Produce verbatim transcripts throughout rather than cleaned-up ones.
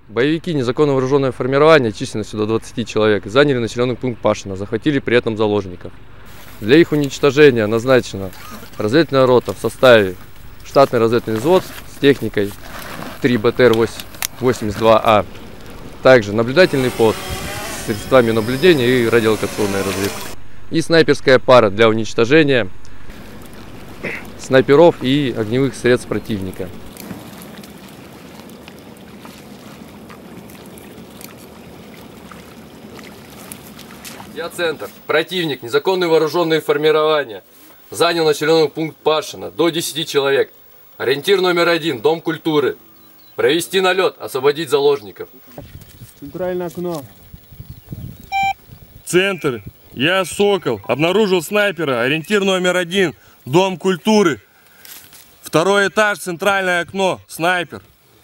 Боевики незаконно вооруженное формирование численностью до двадцати человек заняли населенный пункт Пашино, захватили при этом заложников. Для их уничтожения назначена разведывательная рота в составе штатный разведывательный взвод с техникой три бэ тэ эр восемьдесят два а, также наблюдательный пост с средствами наблюдения и радиолокационная разведка. И снайперская пара для уничтожения снайперов и огневых средств противника. Я центр. Противник, незаконные вооруженные формирования. Занял населенный пункт Пашино, до десяти человек. Ориентир номер один, Дом культуры. Провести налет, освободить заложников. Центральное окно. Центр. Я Сокол. Обнаружил снайпера. Ориентир номер один, Дом культуры. Второй этаж, центральное окно. Снайпер.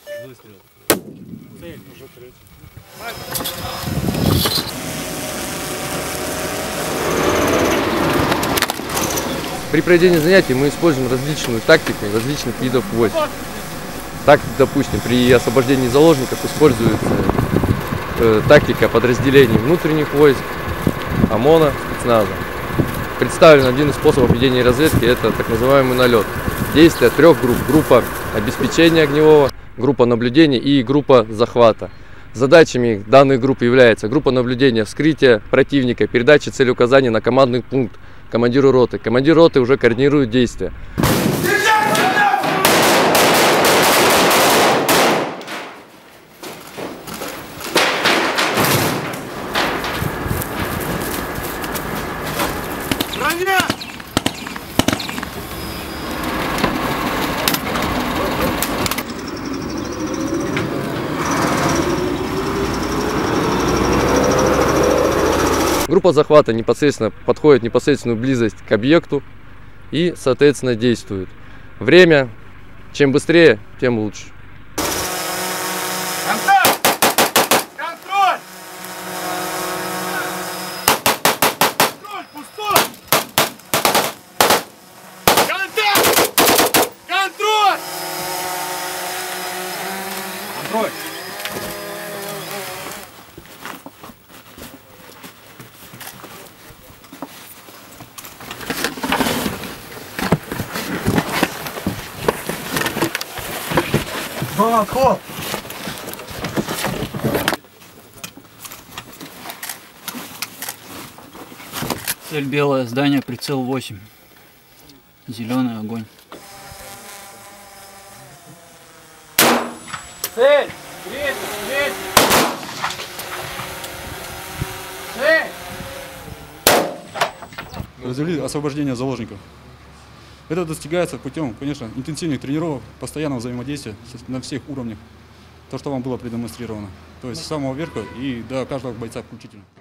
При проведении занятий мы используем различную тактику различных видов войск. Так, допустим, при освобождении заложников используется э, тактика подразделений внутренних войск, ОМОНа, спецназа. Представлен один из способов ведения разведки – это так называемый налет. Действия трех групп. Группа обеспечения огневого, группа наблюдения и группа захвата. Задачами данной группы является группа наблюдения, вскрытие противника, передача целеуказаний на командный пункт командиру роты. Командир роты уже координирует действия. Группа захвата непосредственно подходит в непосредственную близость к объекту и, соответственно, действует. Время, чем быстрее, тем лучше. Контакт! Контроль! Контроль, пустой! Контакт! Контроль! Контроль! Хоп! Цель белое здание, прицел восемь. Зеленый огонь. Цель! Третий! Третий! Цель! Произвели освобождение заложников. Это достигается путем, конечно, интенсивных тренировок, постоянного взаимодействия на всех уровнях. То, что вам было продемонстрировано. То есть с самого верха и до каждого бойца включительно.